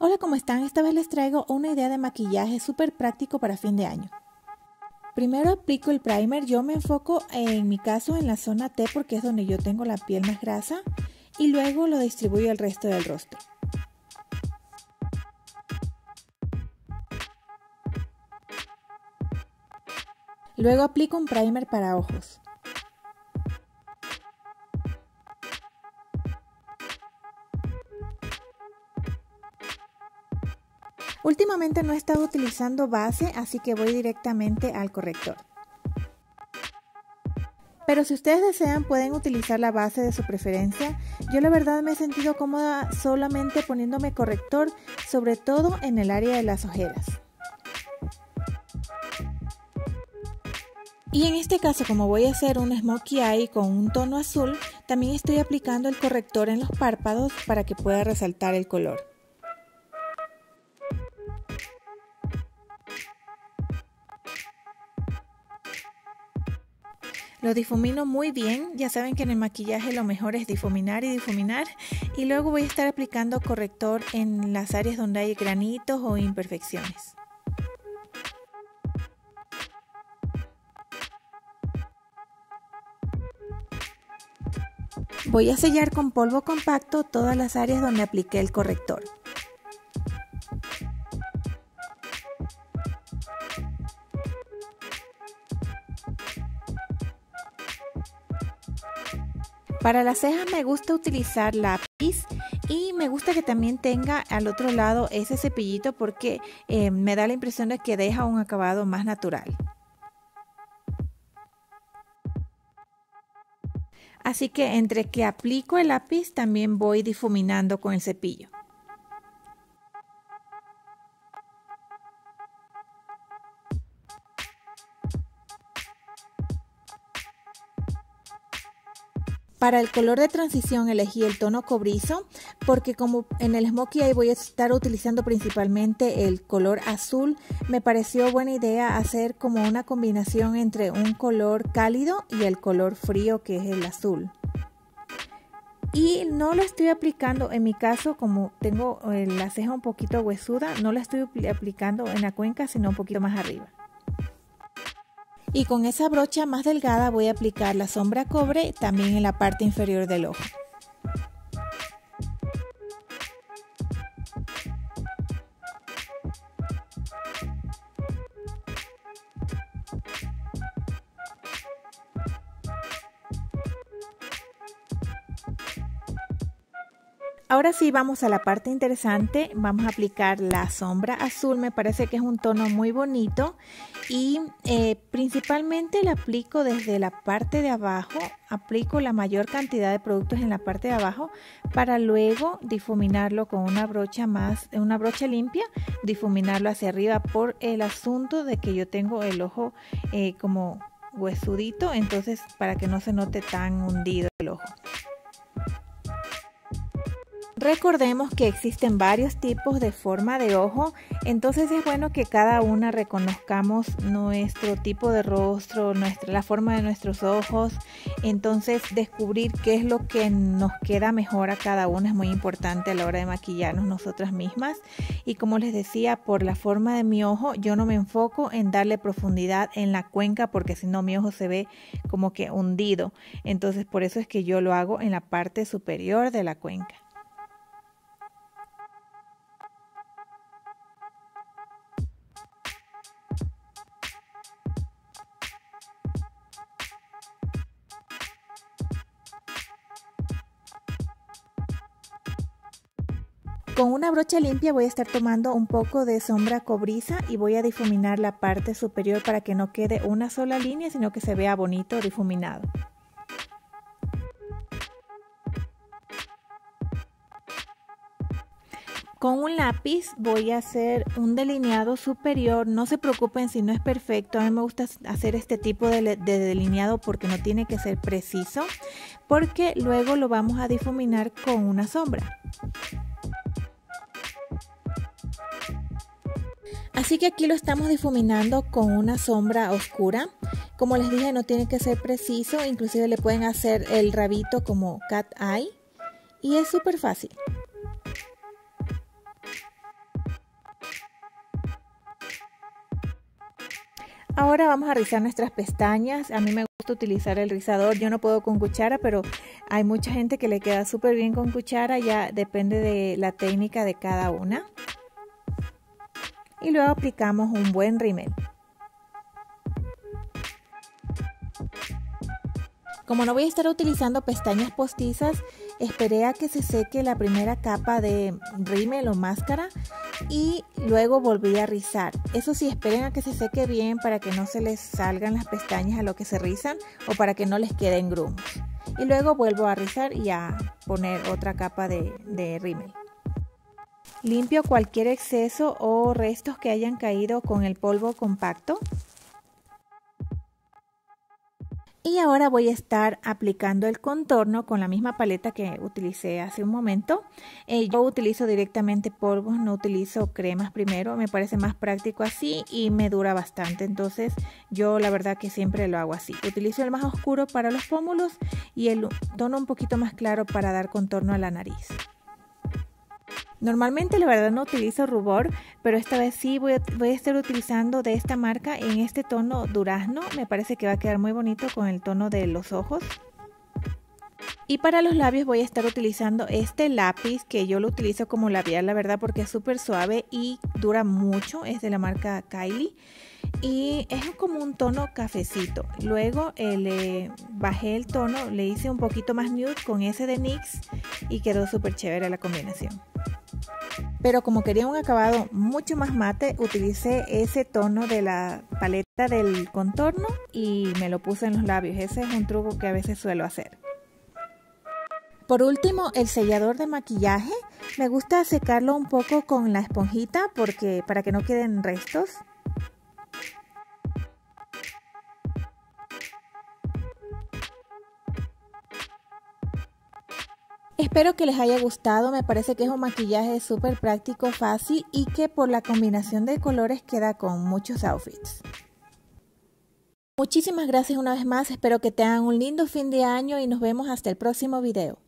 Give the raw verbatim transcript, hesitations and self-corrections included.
Hola, ¿cómo están? Esta vez les traigo una idea de maquillaje súper práctico para fin de año. Primero aplico el primer. Yo me enfoco en mi caso en la zona T porque es donde yo tengo la piel más grasa, y luego lo distribuyo al resto del rostro. Luego aplico un primer para ojos. Últimamente no he estado utilizando base, así que voy directamente al corrector. Pero si ustedes desean pueden utilizar la base de su preferencia. Yo la verdad me he sentido cómoda solamente poniéndome corrector, sobre todo en el área de las ojeras. Y en este caso, como voy a hacer un smokey eye con un tono azul, también estoy aplicando el corrector en los párpados para que pueda resaltar el color. Lo difumino muy bien. Ya saben que en el maquillaje lo mejor es difuminar y difuminar. Y luego voy a estar aplicando corrector en las áreas donde hay granitos o imperfecciones. Voy a sellar con polvo compacto todas las áreas donde apliqué el corrector. Para las cejas me gusta utilizar lápiz y me gusta que también tenga al otro lado ese cepillito porque eh, me da la impresión de que deja un acabado más natural. Así que entre que aplico el lápiz también voy difuminando con el cepillo. Para el color de transición elegí el tono cobrizo porque como en el smokey eye voy a estar utilizando principalmente el color azul, me pareció buena idea hacer como una combinación entre un color cálido y el color frío que es el azul. Y no lo estoy aplicando, en mi caso como tengo la ceja un poquito huesuda, no la estoy aplicando en la cuenca sino un poquito más arriba. Y con esa brocha más delgada voy a aplicar la sombra cobre también en la parte inferior del ojo. Ahora sí vamos a la parte interesante, vamos a aplicar la sombra azul. Me parece que es un tono muy bonito y eh, principalmente la aplico desde la parte de abajo, aplico la mayor cantidad de productos en la parte de abajo para luego difuminarlo con una brocha más, una brocha limpia, difuminarlo hacia arriba por el asunto de que yo tengo el ojo eh, como huesudito, entonces para que no se note tan hundido el ojo. Recordemos que existen varios tipos de forma de ojo, entonces es bueno que cada una reconozcamos nuestro tipo de rostro, nuestra, la forma de nuestros ojos, entonces descubrir qué es lo que nos queda mejor a cada una es muy importante a la hora de maquillarnos nosotras mismas. Y como les decía, por la forma de mi ojo, yo no me enfoco en darle profundidad en la cuenca porque si no mi ojo se ve como que hundido, entonces por eso es que yo lo hago en la parte superior de la cuenca. Con una brocha limpia voy a estar tomando un poco de sombra cobriza y voy a difuminar la parte superior para que no quede una sola línea, sino que se vea bonito difuminado. Con un lápiz voy a hacer un delineado superior. No se preocupen si no es perfecto. A mí me gusta hacer este tipo de, de delineado porque no tiene que ser preciso, porque luego lo vamos a difuminar con una sombra. Así que aquí lo estamos difuminando con una sombra oscura. Como les dije, no tiene que ser preciso, inclusive le pueden hacer el rabito como cat eye y es súper fácil. Ahora vamos a rizar nuestras pestañas. A mí me gusta utilizar el rizador. Yo no puedo con cuchara, pero hay mucha gente que le queda súper bien con cuchara. Ya depende de la técnica de cada una. Y luego aplicamos un buen rímel. Como no voy a estar utilizando pestañas postizas, esperé a que se seque la primera capa de rímel o máscara y luego volví a rizar. Eso sí, esperen a que se seque bien para que no se les salgan las pestañas a lo que se rizan o para que no les queden grumos. Y luego vuelvo a rizar y a poner otra capa de, de rímel. Limpio cualquier exceso o restos que hayan caído con el polvo compacto. Y ahora voy a estar aplicando el contorno con la misma paleta que utilicé hace un momento. Eh, yo utilizo directamente polvos, no utilizo cremas primero. Me parece más práctico así y me dura bastante. Entonces yo la verdad que siempre lo hago así. Utilizo el más oscuro para los pómulos y el tono un poquito más claro para dar contorno a la nariz. Normalmente la verdad no utilizo rubor, pero esta vez sí voy a, voy a estar utilizando de esta marca en este tono durazno. Me parece que va a quedar muy bonito con el tono de los ojos. Y para los labios voy a estar utilizando este lápiz que yo lo utilizo como labial, la verdad, porque es súper suave y dura mucho. Es de la marca Kylie y es como un tono cafecito. Luego eh, le bajé el tono, le hice un poquito más nude con ese de N Y X y quedó súper chévere la combinación. Pero como quería un acabado mucho más mate, utilicé ese tono de la paleta del contorno y me lo puse en los labios. Ese es un truco que a veces suelo hacer. Por último, el sellador de maquillaje. Me gusta secarlo un poco con la esponjita porque para que no queden restos. Espero que les haya gustado, me parece que es un maquillaje súper práctico, fácil y que por la combinación de colores queda con muchos outfits. Muchísimas gracias una vez más, espero que tengan un lindo fin de año y nos vemos hasta el próximo video.